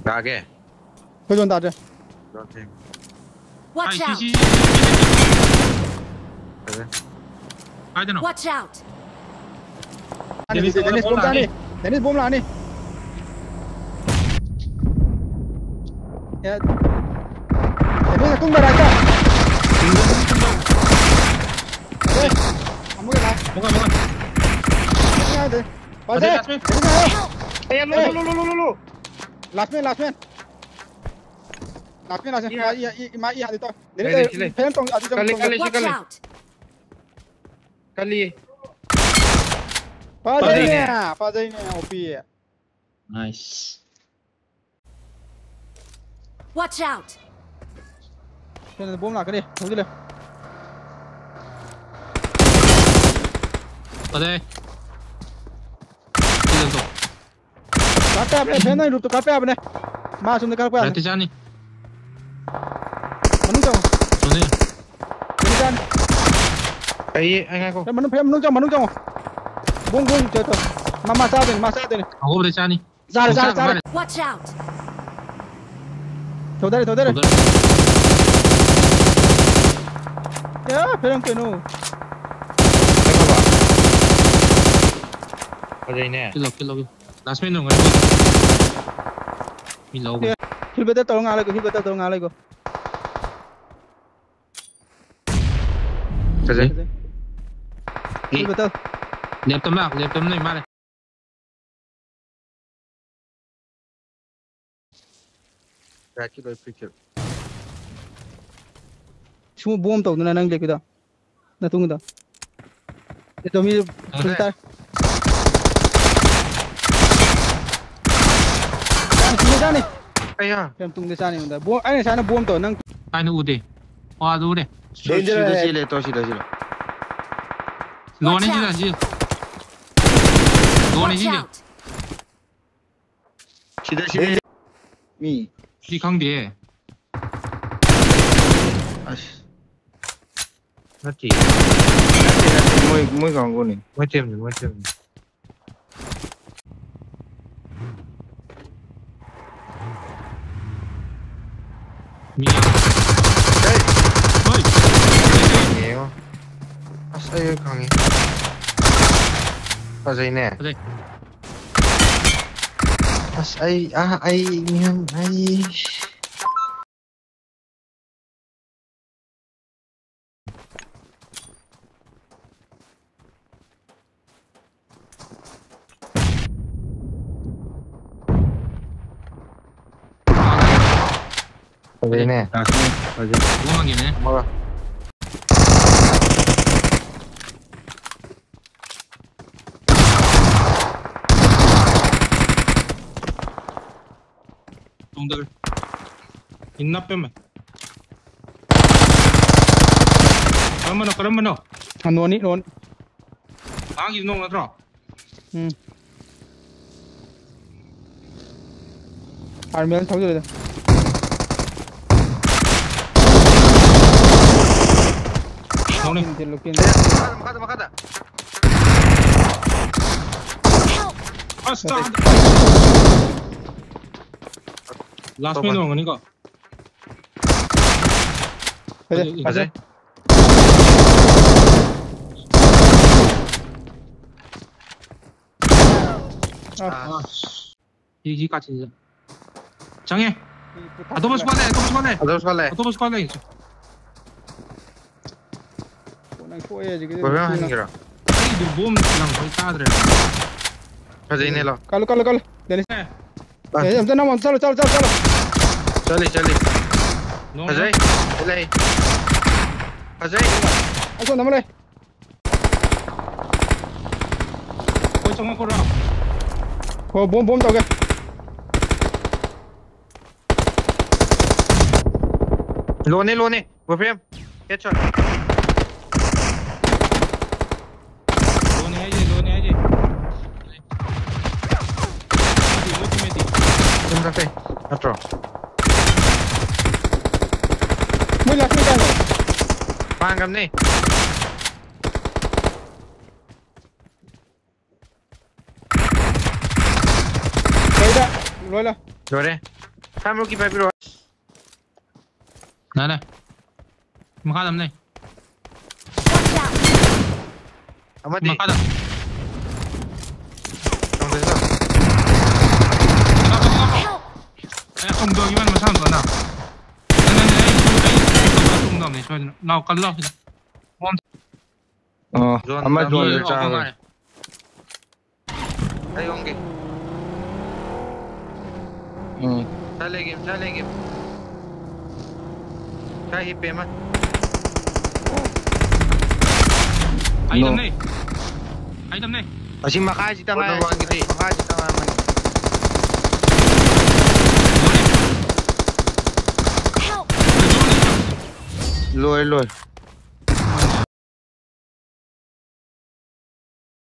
Gage. Thôi dồn tạt rồi. Watch out! Watch out! Dennis bom ra đi. Dennis bom lại đi. Dennis là cung vào đây cho. Đây. Không cái nào. Bukan. Ngay đây. Vào đây. Lu. Last man. Last man mai hati to. Dari pen tong adi tong. Watch out! Kali. Padai ni OP. Nice. Watch out! Pen bom lại cái đi. Không đi lên. Ở đây. Đi lên rồi. Kape apne pen nahi rup to kape apne. Ma sumne kape. Berarti Jani. Manu jao. Suni. Ini kan. Anh aku. Manu jao. Bung chơi to. Ma sa den. Aku boleh Jani. Ra. Watch out! Thôi đây. Ya, perang kenu. Ở đây nè. Kill. Last man dong. Milo. Hill betul tolong alai ko. Cái gì? Hill betul. Liệp tấm này mà này. Ra cái đôi picture. Semua bom tau na nang lekida. Na tunggu dah. Itu mi cerita. Sini sana. Ayah. Yang tunggu sana unda. Bom, ini sana bom tau nang. Ai nó ude. Hoa du đây. Danger sila to sila. Lo này chứ. Watch out! Sila. Mi. Đi không đi. Nó chỉ mới còn cô này mới thêm. Mi. Đây. Ôi. Nhiều. Sao 강해. Pasay nè. Ở đây. Ai miếng ai. Pasay nè. Uống bằng gì nè. Mơ. Tung được. Inna pe mà. Karam mana? Noni. Ang gì nong natra. Armel thau je. Nong ni. Lokin. Makata. Astaga. Last man dong ni ko. Pasay. Hiji 진짜. 장해. Autobus balai. Autobus balai. Nang foye je. Berapa hari kira? Ini bom lang koi ta dre. Pasay nè lo. Kalau. Dennis. Jom nama. Chalo. Chali. No. Pasay. Ilai. Pasay. Aso nama le. Koi chong ko ra. Oh, bom tau ke. Lone. Berframe. Headshot. Lone aja. Mati. Tunggu kafe. Atro. Mui last ni kan. Pangam ni. Kaya dah. Rola. Dore. Family ki papiro. Nè. Makadam này. Watch out! Amadi. Makadam. Tong thế sao? Help! Không được nhưng mà sao nữa nào? Này, không được này chơi nào cắn lo. Amadi Đi, rồi ở cha con rồi. này. Đây ông kì. Chale game. Kai hip pe ma. Ai đâm này. Ai đâm này. Asi makai kita ngai. Makai kita ngai. Help! Lôi.